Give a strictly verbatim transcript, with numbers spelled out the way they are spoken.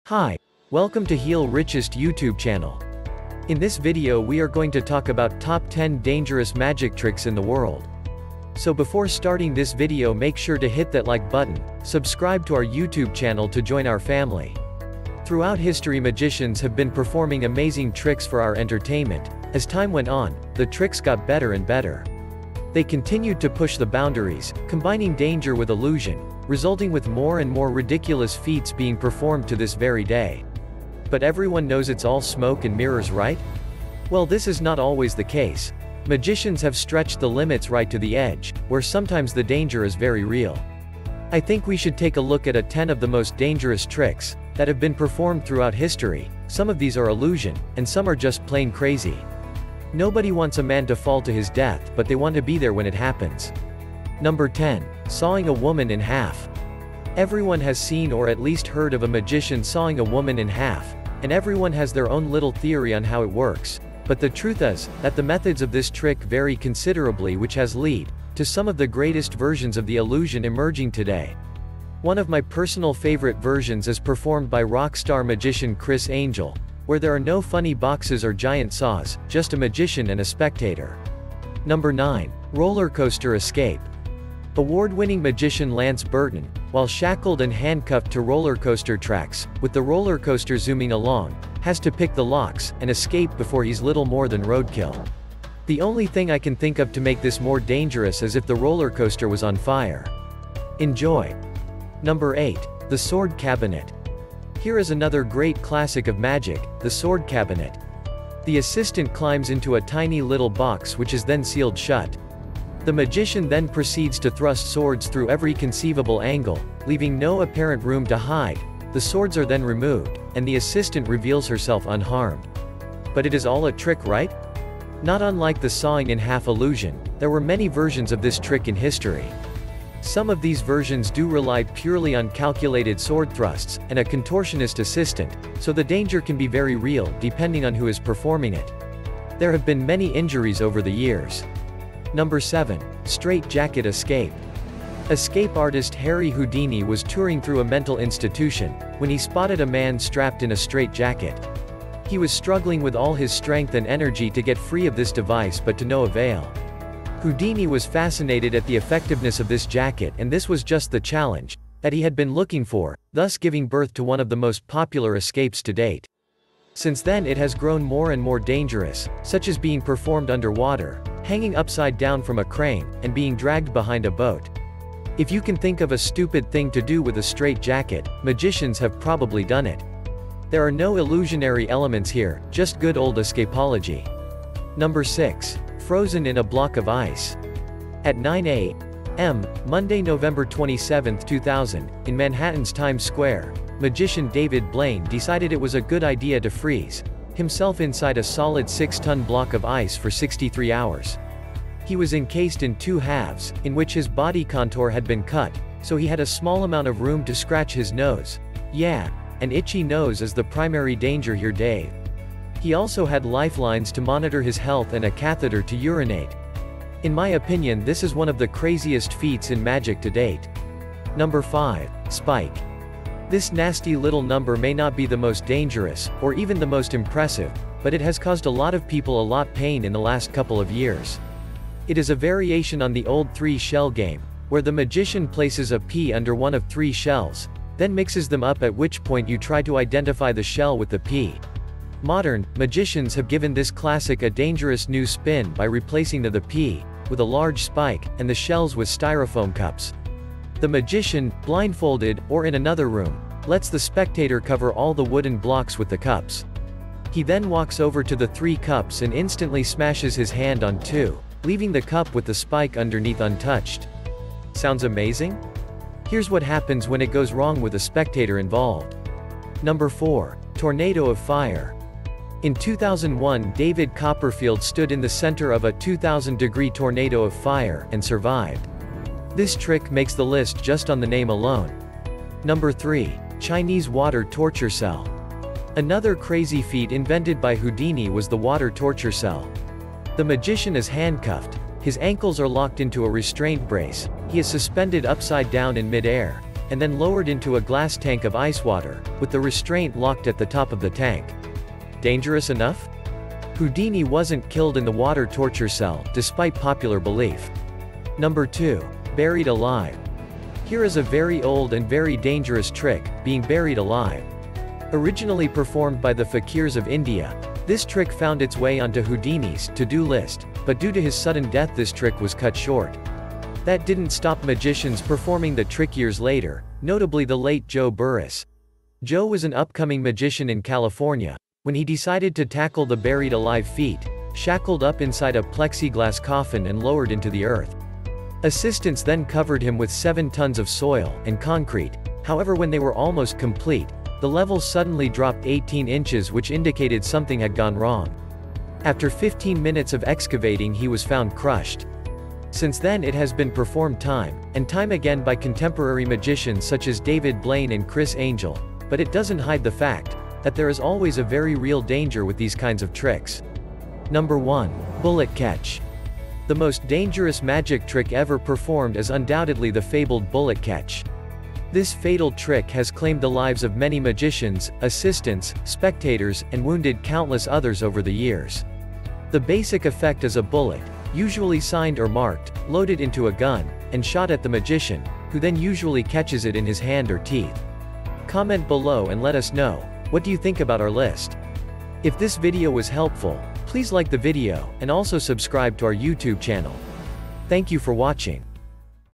Hi, welcome to Heal Richest YouTube channel. In this video we are going to talk about top ten dangerous magic tricks in the world. So before starting this video, make sure to hit that like button, subscribe to our YouTube channel to join our family. Throughout history, magicians have been performing amazing tricks for our entertainment. As time went on, the tricks got better and better. They continued to push the boundaries, combining danger with illusion, resulting with more and more ridiculous feats being performed to this very day. But everyone knows it's all smoke and mirrors, right? Well, this is not always the case. Magicians have stretched the limits right to the edge, where sometimes the danger is very real. I think we should take a look at a ten of the most dangerous tricks that have been performed throughout history. Some of these are illusion, and some are just plain crazy. Nobody wants a man to fall to his death, but they want to be there when it happens. Number ten. Sawing a woman in half. Everyone has seen or at least heard of a magician sawing a woman in half, and everyone has their own little theory on how it works. But the truth is, that the methods of this trick vary considerably, which has led to some of the greatest versions of the illusion emerging today. One of my personal favorite versions is performed by rock star magician Criss Angel, where there are no funny boxes or giant saws, just a magician and a spectator. Number nine. Roller coaster escape. Award-winning magician Lance Burton, while shackled and handcuffed to roller coaster tracks, with the roller coaster zooming along, has to pick the locks and escape before he's little more than roadkill. The only thing I can think of to make this more dangerous is if the roller coaster was on fire. Enjoy. Number eight. The sword cabinet. Here is another great classic of magic, the sword cabinet. The assistant climbs into a tiny little box which is then sealed shut. The magician then proceeds to thrust swords through every conceivable angle, leaving no apparent room to hide. The swords are then removed, and the assistant reveals herself unharmed. But it is all a trick, right? Not unlike the sawing in half illusion, there were many versions of this trick in history. Some of these versions do rely purely on calculated sword thrusts, and a contortionist assistant, so the danger can be very real, depending on who is performing it. There have been many injuries over the years. Number seven. Straitjacket escape. Escape artist Harry Houdini was touring through a mental institution, when he spotted a man strapped in a straitjacket. He was struggling with all his strength and energy to get free of this device, but to no avail. Houdini was fascinated at the effectiveness of this jacket, and this was just the challenge that he had been looking for, thus giving birth to one of the most popular escapes to date. Since then it has grown more and more dangerous, such as being performed underwater, hanging upside down from a crane, and being dragged behind a boat. If you can think of a stupid thing to do with a straitjacket, magicians have probably done it. There are no illusionary elements here, just good old escapology. Number six. Frozen in a block of ice. At nine A M, Monday, November twenty-seventh, two thousand, in Manhattan's Times Square, magician David Blaine decided it was a good idea to freeze himself inside a solid six-ton block of ice for sixty-three hours. He was encased in two halves, in which his body contour had been cut, so he had a small amount of room to scratch his nose. Yeah, an itchy nose is the primary danger here, Dave. He also had lifelines to monitor his health and a catheter to urinate. In my opinion, this is one of the craziest feats in magic to date. Number five. Spike. This nasty little number may not be the most dangerous, or even the most impressive, but it has caused a lot of people a lot pain in the last couple of years. It is a variation on the old three-shell game, where the magician places a pea under one of three shells, then mixes them up, at which point you try to identify the shell with the pea. Modern magicians have given this classic a dangerous new spin by replacing the, the pea with a large spike, and the shells with styrofoam cups. The magician, blindfolded, or in another room, lets the spectator cover all the wooden blocks with the cups. He then walks over to the three cups and instantly smashes his hand on two, leaving the cup with the spike underneath untouched. Sounds amazing? Here's what happens when it goes wrong with a spectator involved. Number four. Tornado of fire. In two thousand one, David Copperfield stood in the center of a two thousand degree tornado of fire, and survived. This trick makes the list just on the name alone. Number three. Chinese water torture cell. Another crazy feat invented by Houdini was the water torture cell. The magician is handcuffed, his ankles are locked into a restraint brace, he is suspended upside down in mid-air, and then lowered into a glass tank of ice water, with the restraint locked at the top of the tank. Dangerous enough? Houdini wasn't killed in the water torture cell, despite popular belief. Number two. Buried alive. Here is a very old and very dangerous trick, being buried alive. Originally performed by the fakirs of India, this trick found its way onto Houdini's to-do list, but due to his sudden death this trick was cut short. That didn't stop magicians performing the trick years later, notably the late Joe Burris. Joe was an upcoming magician in California, when he decided to tackle the buried alive feat, shackled up inside a plexiglass coffin and lowered into the earth. Assistants then covered him with seven tons of soil and concrete. However, when they were almost complete, the levels suddenly dropped eighteen inches, which indicated something had gone wrong. After fifteen minutes of excavating, he was found crushed. Since then it has been performed time and time again by contemporary magicians such as David Blaine and Chris Angel, but it doesn't hide the fact that there is always a very real danger with these kinds of tricks. Number one. Bullet catch. The most dangerous magic trick ever performed is undoubtedly the fabled bullet catch. This fatal trick has claimed the lives of many magicians, assistants, spectators, and wounded countless others over the years. The basic effect is a bullet, usually signed or marked, loaded into a gun, and shot at the magician, who then usually catches it in his hand or teeth. Comment below and let us know, what do you think about our list? If this video was helpful, please like the video, and also subscribe to our YouTube channel. Thank you for watching.